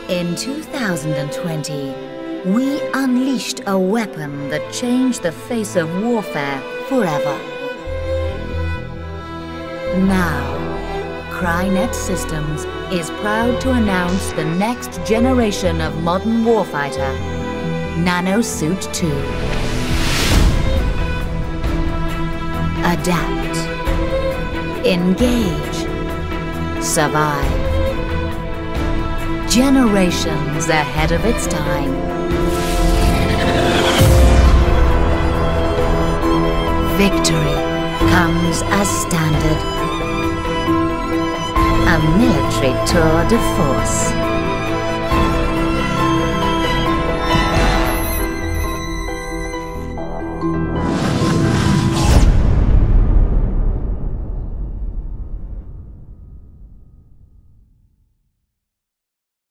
In 2020, we unleashed a weapon that changed the face of warfare forever. Now, Crytek Systems is proud to announce the next generation of modern warfighter, Nanosuit 2. Adapt, engage, survive. Generations ahead of its time. Victory comes as standard. A military tour de force.